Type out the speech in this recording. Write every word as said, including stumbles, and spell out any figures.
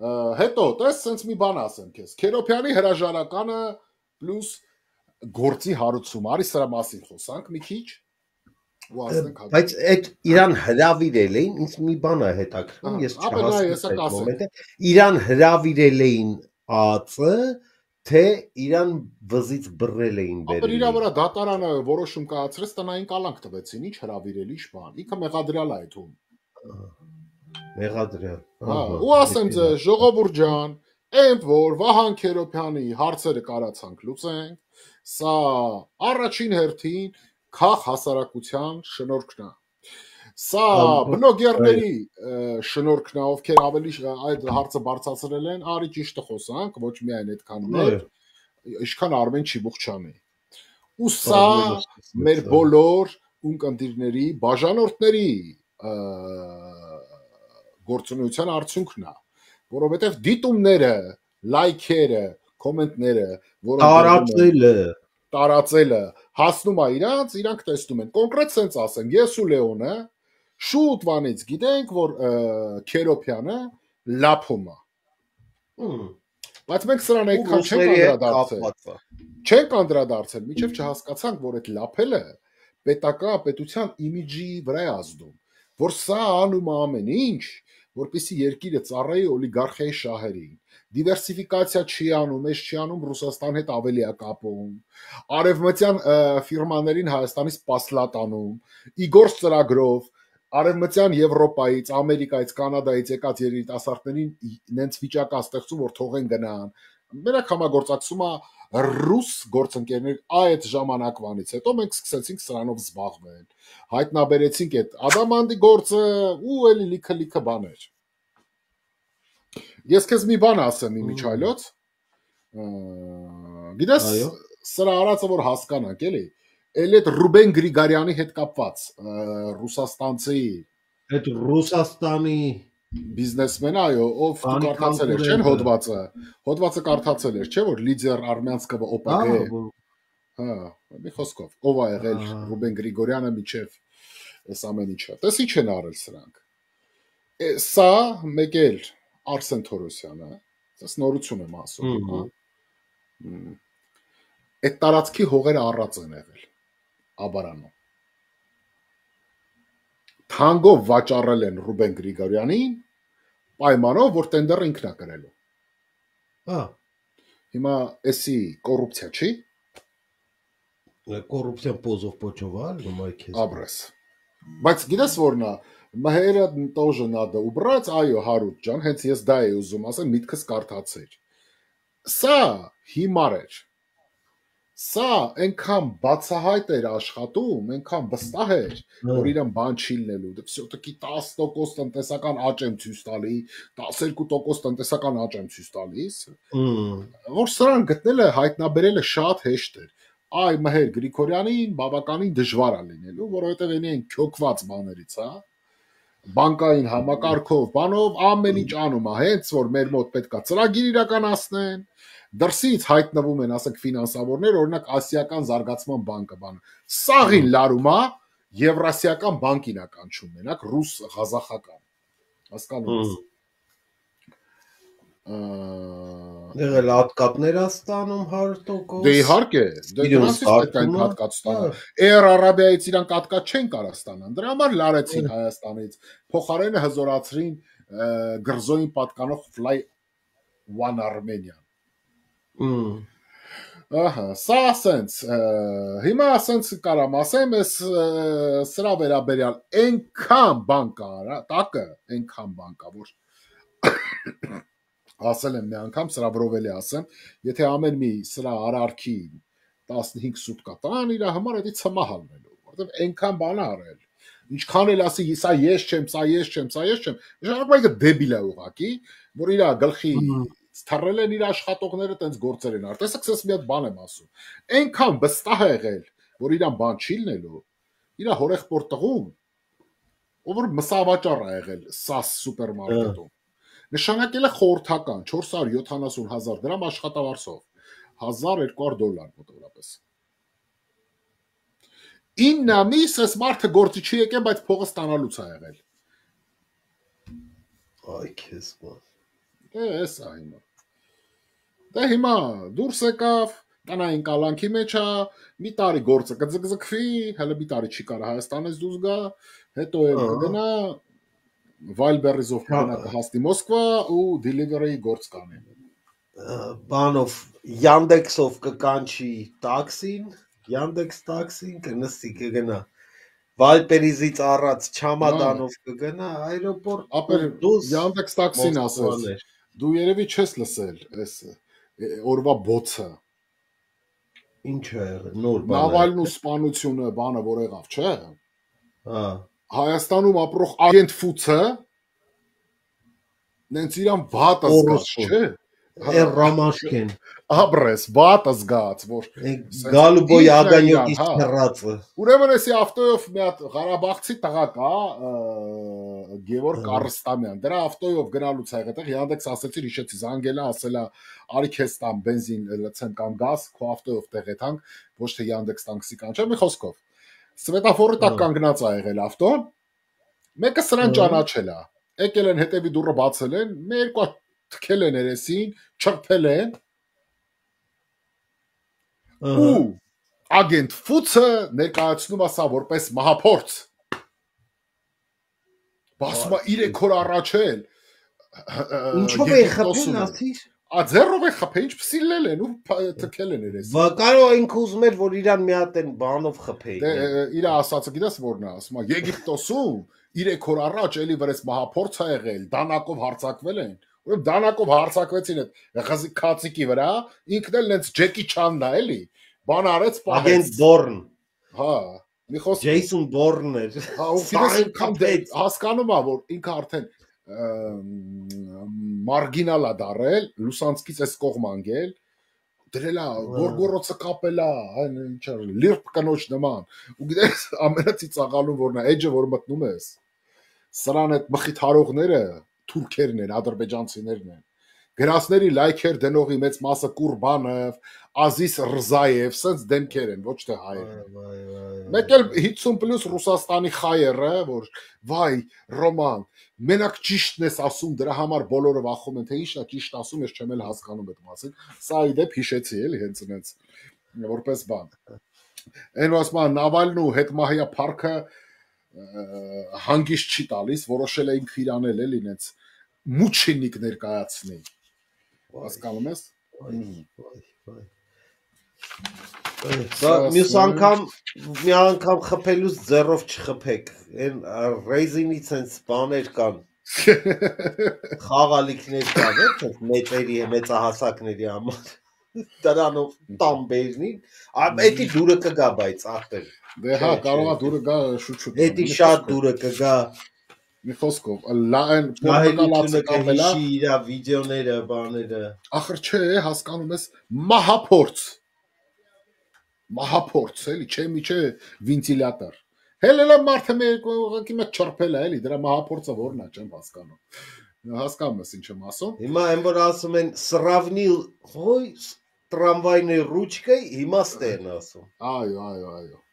Հետո, տես, սենց մի բան ասեմ քեզ։ Քերոփյանի հրաժարականը պլյուս գործի հարուցում, արի սրա մասին խոսանք մի քիչ։ Բայց այդ իրան հրավիրել էին, ինձ մի բան է հետաքրքրում, ես չհասկացա այդ մոմենտը։ Իրան հրավիրել էին ԱԱԾ, թե իրան վզից բռնել էին բերել։ Ապա իրա վրա դատարանը որոշում կայացրեց, տնային կալանք տվեցին, ինչ հրավիրել, ինչ բան։ Ինքը մեղադրյալ է այդում։ Մեղադրյալ։ Ու ասեմ ձեզ, ժողովուրդ ջան, Էն որ Վահան Քերոփյանի հարցերը կարացանք լուծենք, սա առաջին հերթին քաղ հասարակության շնորհքն է։ Սա բլոգերների շնորհքն է, ովքեր ավելի այդ հարցը բարձրացրել են, արի ճիշտը խոսանք, ոչ միայն այդքան մեր, ինչքան Արմեն Չիբուխչյանի։ Ու սա մեր բոլոր ունկնդիրների, բաժանորդների գործունեության արդյունքն է, որովհետև դիտումները, լայքերը, կոմենտները, տարածելը, տարածելը հասնում է իրանց, իրանք տեսնում են։ Կոնկրետ սենց ասեմ, ես ու Լեոնը շուտ վանից գիտենք, որ Քերոփյանը լափում է։ Բայց մենք սրան այդքան չենք անդրադարձել։ Չենք անդրադարձել, մինչև չհասկացանք, որ այդ լափելը պետական պետության իմիջի վրա է ազդում, որ սա անում է ամեն ինչ, որպեսզի երկիրը ծառայի օլիգարխիայի շահերին, դիվերսիֆիկացիա չի անում, էս չի անում Ռուսաստան հետ ավելի է կապում, արևմտյան ֆիրմաներին Հայաստանից պասլատ անում, Իգոր ծրագրով արևմտյան Եվրոպայից, Ամերիկայից, Կանադայից եկած երիտասարդներին նենց վիճակ է ստեղծում, որ թողեն գնան։ Մենակ համագործակցում է ռուս գործընկերներ այդ ժամանակվանից հետո մենք սկսեցինք սրանով զբաղվել, հայտնաբերեցինք այդ ադամանդի գործը ու էլի լիքը լիքը բաներ։ Ես քեզ մի բան ասեմ իմիջայլոց, գիտես սրա արածը որ հասկանանք էլի, էլ այդ Ռուբեն Գրիգարյանի հետ կապված ռուսաստանցի այդ Ռուսաստանի բիզնեսմեն, այո, ով դու կարդացել ես, չեն հոդվածը, հոդվածը կարդացել ես, չէ՞ որ լիդեր արմյանսկого օ պե գե, հա, մի խոսքով, ով է եղել Ռուբեն Գրիգորյանը միջև այս ամեն ինչը, տես ինչ են արել սրանք, սա մեկ էլ Արսեն Թորոսյանը, ես նորություն եմ ասում, այդ տարածքի հողերը առած են եղել, Աբարանում, թանգով վաճառել են Ռուբեն Գրիգորյանին, պայմանով, որ տենդերը ինքն է կրելու։ Հա։ Հիմա էսի կոռուպցիա չի։ Կոռուպցիան պոզով պոչովալ, նոմայ քեզ։ Աբրես։ Բայց գիտես որն է, մհերը тоже надо убрать, այո, Հարութ ջան, հենց ես դա էի ուզում ասեմ, միտքս կարդացեր։ Սա հիմար էր։ Սա այնքան բացահայտ էր աշխատում, այնքան վստահ էր, որ իրեն բան չի լինելու, դե всё-таки տասը տոկոս տնտեսական աճ եմ ցույց տալի, տասներկու տոկոս տնտեսական աճ եմ ցույց տալիս, որ սրան գտնելը հայտնաբերելը շատ հեշտ էր։ Այ Մհեր Գրիգորյանին բավականին դժվար է լինելու, որովհետև այնի են քյոքված բաներից, հա, բանկային համակարգով, բանով ամեն ինչ անում է, հենց որ մեր մոտ պետքա ծրագիր իրականացնեն, դրսից հայտնվում են, ասենք, ֆինանսավորներ, օրինակ Ասիական զարգացման բանկը բանը։ Սաղին լարում է, Եվրասիական բանկին է կանչում, մենակ ռուս ղազախական։ Հասկանում ես։ Եղել հատկատներ է ստանում հարյուր տոկոս։ Դե իհարկե, դե դրանից պետք է հատկատ ստանան։ Էր Արաբիայից իրանք հատկատ չեն կարող ստանան։ Դրա համար լարեցին Հայաստանից, փոխարենը հզորացրին գրզոյին պատկանող Fly One Armenia։ Ահա, սա ասենց, հիմա ասենց կարամ ասեմ, ես սրա վերաբերյալ այնքան բան կա, տակը այնքան բան կա, որ ասել եմ մի անգամ, սրա վրովելի ասեմ, եթե ամեն մի սրա արարքի տասնհինգ սուտկա տան իր համար էդի ցմահ ալնելու, որտեվ այնքան բան արել, ինչքան էլ ասի, սա ես չեմ, սա ես չեմ, սա ես չեմ, նշանակում է դեբիլ է ուղղակի, որ իր գլխի թռել են իր աշխատողները տենց գործեր են արել, տեսեք, ես մի հատ բան եմ ասում, այնքան վստահ է եղել, որ իրան բան չի լինելու, իր հորեղբոր տղում, ով որ մսավաճառ է եղել սաս սուպերմարկետում, նշանակել է խորհրդական չորս հարյուր յոթանասուն հազար դրամ աշխատավարձով, հազար երկու հարյուր դոլար մոտավորապես։ ինը ամիս այս մարդը գործի չի եկել, բայց փողը ստանալուց է եղել։ Այ քեզ բան։ Դե էսա հիմա։ Դե հիմա դուրս եկավ, տնային կալանքի մեջ է, մի տարի գործը կձգձգվի, հələ մի տարի չի կարող Հայաստանից դուրս գա, հետո էլ կգնա Վայլբերիզով կգնա կհասնի Մոսկվա ու delivery գործ կանի։ Բանով Yandex-ով կկանչի տաքսին, Yandex տաքսին կնստի կգնա Վայլբերիզից առած չամադանով կգնա այրոպորտ, ապեր Yandex տաքսին ասես։ Դու երևի չես լսել այս օրվա բոցը։ Ինչ է նոր բան։ Նավալնու սպանությունը բանը որ եղավ, չէ՞։ Հա։ Հայաստանում ապրող agent Ֆուցը նենց իրան վատը զգաց, չէ՞։ Է Ռամաշկեն։ Աբրես, վատը զգաց, որ Գալուբոյ ագանյոտից հեռացը։ Ուրեմն էսի ավտոյով մի հատ Ղարաբաղցի տղա կա, Գևորգ Արստամյան։ Դրա ավտոյով գնալուց այդտեղ Yandex ասեցի, հիշեցի, զանգելա, ասելա, արի քեզ տամ բենզին լցեմ կամ գազ, քո ավտոյով տեղ եթանք, ոչ թե Yandex տաքսի կանչեմ, մի խոսքով։ Սվետաֆորի տակ կանգնած ա եղել ավտոն։ Մեկը սրան ճանաչել է։ Եկել են հետևի դուռը բացել են, մի երկու թքել են երեսին, չրփել են։ Ու agent Ֆուցը ներկայացնում ասա որպես մահափորձ։ Բասմա երեք օր առաջ էլ Ինչով է խփել ասիր։ Ա ձեռով է խփել, ինչ փսիլել են ու թքել են երեսին։ Բա կարող ինքը ուզում էր որ իրան մի հատ են բանով խփեին։ Դե իր ասածը գիտես որն է, ասում է Եգիպտոսում երեք օր առաջ էլի վրես մահափորձ ա եղել, դանակով հարձակվել են։ Ուրեմն դանակով հարձակվեցին այդ քացիկի վրա, ինքն էլ նենց Ջեկի Չանն է էլի։ Բան արեց պահեց։ Agent Bourne։ Հա, մի խոսք Jason Bourne էր։ Հա, ու գիտես հասկանում է որ ինքը արդեն մարգինալ է դարել, Լուսանցկից էս կողմ անգել, դրելա, գորգորոցը կապելա, այն ինչ է, լիրբ կնոջ նման։ Ու գիտես ամենածիծաղալուն որն է, էջը որ մտնում ես։ Սրան այդ մխիթ հարողները թուրքերն են, ադրբեջանցիներն են։ Գրասների լայքեր դնողի մեծ մասը Կուրբանով, Ազիզ Ռզաև, սենց դեմքեր են, ոչ թե հայեր։ Մեկ էլ հիսուն պլյուս Ռուսաստանի խայերը, որ վայ, Ռոման, մենակ ճիշտն ես ասում, դրա համար բոլորը վախում են, թե ինչն է ճիշտ ասում, ես չեմ էլ հասկանում այդ մասին։ Սա իդեպ հիշեցի էլի հենց այնց որպես բան։ Այն ասում են Նավալնու հետմահյա փառքը հանգիստ չի տալիս, որոշել է ինքը իրանել էլի այնց մուչինիկ ներկայացնի։ Հասկանում ես։ Բա մյուս անգամ մի անգամ խփելուց ձեռով չխփեք։ Այն ռեյզինից այնց բաներ կան։ Խաղալիքներ կան, չէ՞, մեծերի, մեծահասակների համար։ Դրանով տամբերնի, այդի դուրը կգա, բայց ախտեր։ Դե հա, կարող է դուրը գա շուտ-շուտ։ Էդի շատ դուրը կգա։ Մի խոսքով, լայն պորտոկալացը կապելա իր վիդեոները, բաները։ Ախր չէ, հասկանում ես, մահափորձ։ Մահափորձ, էլի, չէ միջե վենտիլյատոր։ Հելելա մարդը մեր ուղղակի մեկ չրփել է, էլի, դրա մահափորձը որն է, չեմ հասկանում։ Հասկանում ես ինչ եմ ասում։ Հիմա այն որ ասում են սրավնիլ, հոյ տրամվայնի ռուչկա, հիմա ստեն ասում։ Այո, այո, այո։